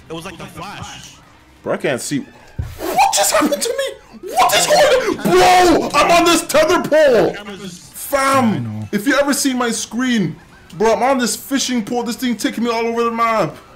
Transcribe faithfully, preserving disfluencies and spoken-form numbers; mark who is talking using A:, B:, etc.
A: It was like the Flash.
B: Bro, I can't see. What just happened to me? What is going on? Bro, I'm on this tether pole. Fam, if you ever see my screen, bro, I'm on this fishing pole. This thing taking me all over the map.